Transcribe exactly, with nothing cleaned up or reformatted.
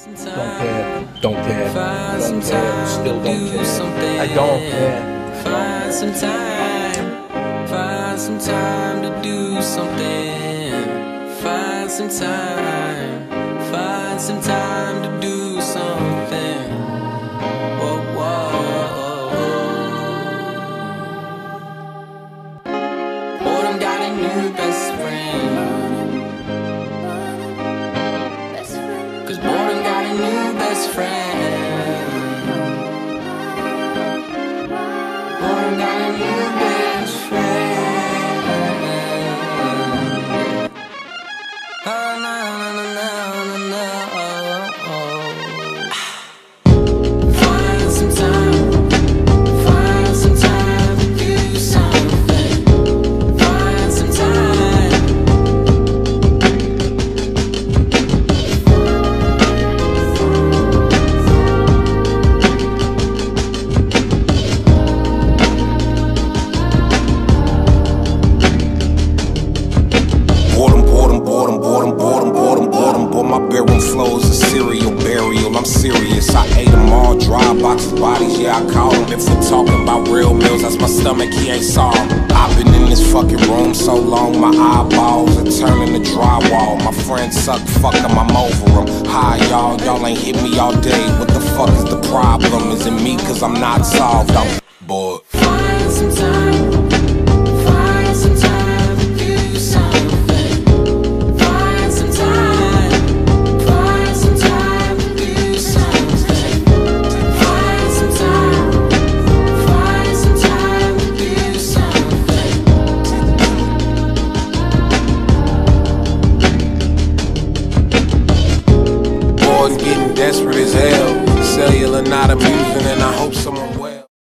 Don't care, don't care, don't care, still don't care. I don't care. Find some time, find some time to do something. Find some time, find some time to do something. Whoa, whoa. Boredom got a new best friend. Cause boredom got a new best friend. Boredom got a new best friend. Oh, no, no, no, no, no. Find some time, find some time to do something. Find some time. Boredom, boredom, boredom, boredom, boredom, boredom, boredom. Boy, my bedroom flows a serial burial. I'm serious. I ate them all, dry boxes, bodies. Yeah, I caught them. If we're talking about real meals, that's my stomach. He ain't saw 'em. I've been in this fucking room so long, my eyeballs are turning to drywall. My friends suck, fuck 'em, I'm over 'em. Hi, y'all, y'all ain't hit me all day. What the fuck is the problem? Is it me? Cause I'm not solved. I'm bored. Find some time, find some time to do something. Find some time, find some time to do something. Find some time, find some time to do something. Bored and getting desperate as hell. Cellular not amusing, and I hope someone well.